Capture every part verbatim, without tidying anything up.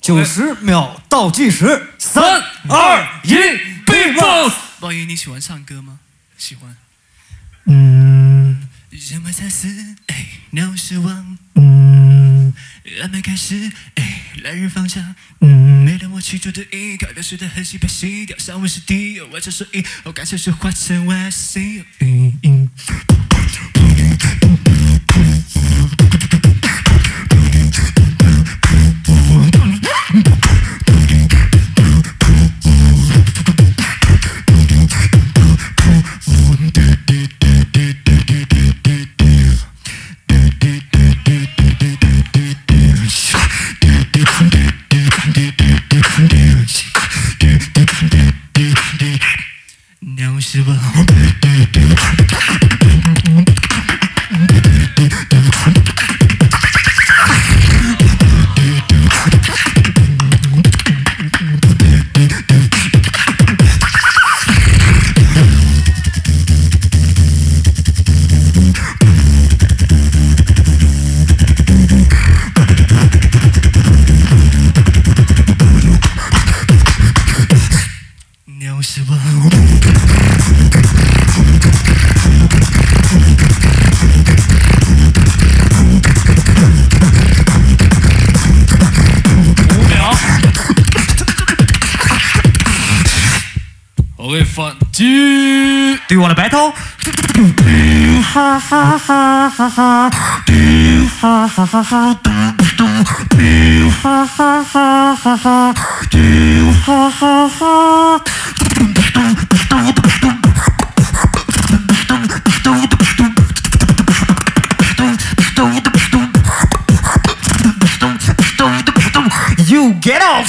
九十秒倒计时，三二一 ，Big Boss。 鲍爷，你喜欢唱歌吗？喜欢。 嗯。 什么才是哎，no失望。 嗯。 安排开始哎，来日方长。 嗯。 没了我去做的依靠，流水的痕迹被洗掉，上位是低，完成所以，我感受是化成 Y C。嗯嗯。鸟失望。鸟失望。五秒。OK， 反击。 Do you wanna battle？ 哈哈哈哈哈！哈哈哈哈！哈哈哈哈哈！哈哈哈！ You get off!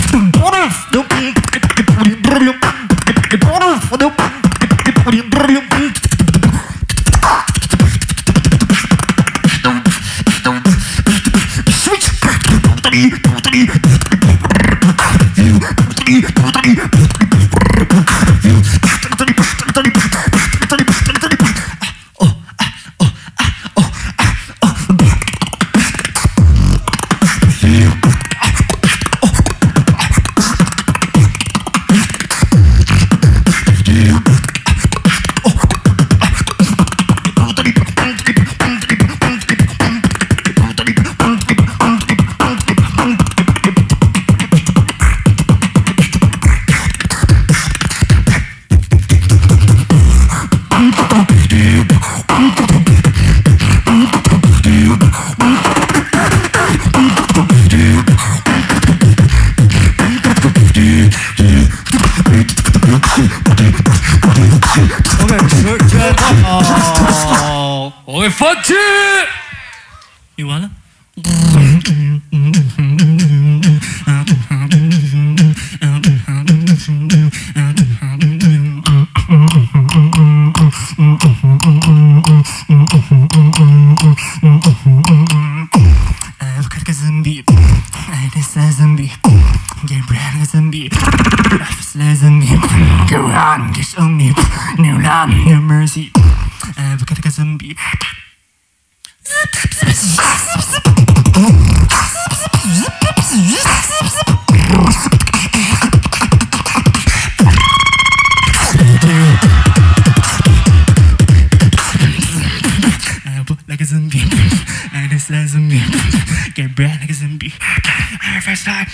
OK， 时间到， 我会反击。你完了。No mercy, I forgot to zombie. I put like a zombie, I just like a zombie, get bad like a zombie. I first time.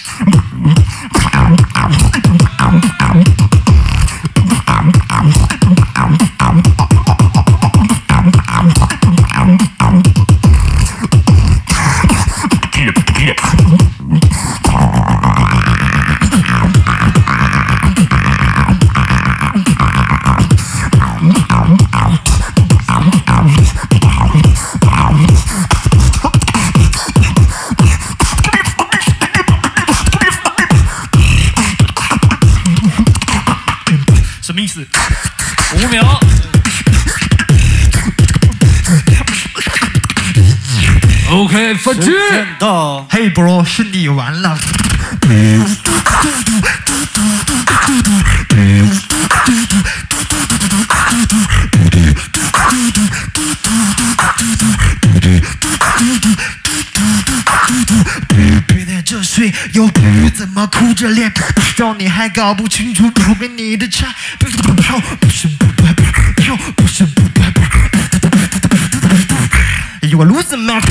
五秒。OK， 反击。 到，嘿 ，bro， 是你完了。别在这睡，有怎么哭着练？不知道你还搞不清楚我跟你的差。飘不是不拍，飘不是不拍。You a loser man。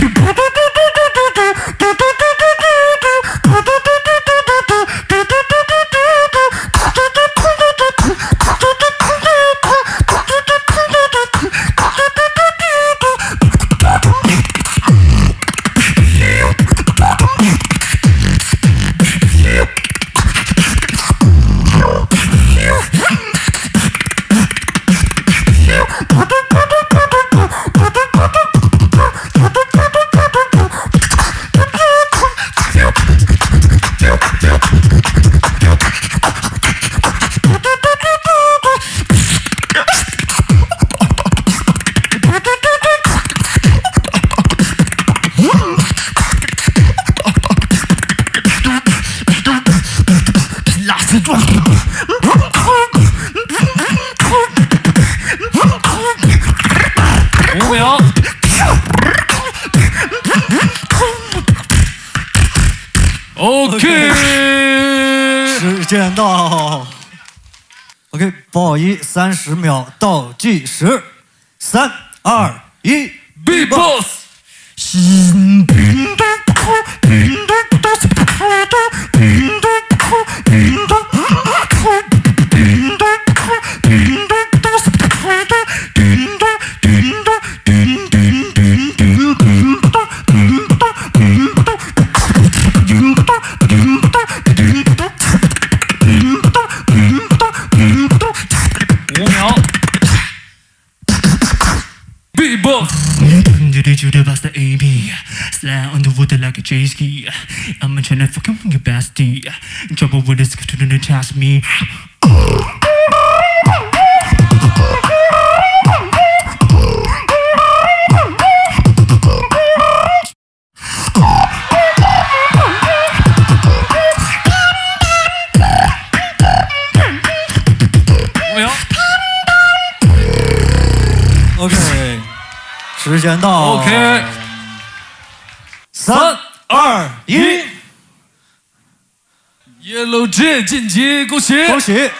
五秒。OK， 时间到。OK， 不好意思，三十秒倒计时，三二一 ，Big Boss。 心平的哭，平的都是不哭的，平的哭，平的哭，平的哭，平的都是不哭的，平的平的平平平平平的平的平的平的平的平的平的平的平的， 五秒。Big Boss。 You the bust the A P, slide on the wood like a J ski. I'm trying to fucking bring your bestie. In trouble with this, to the task me. 五秒。 OK。时间到 ，OK， 三二一 ，Yellow J 晋级，恭喜恭喜！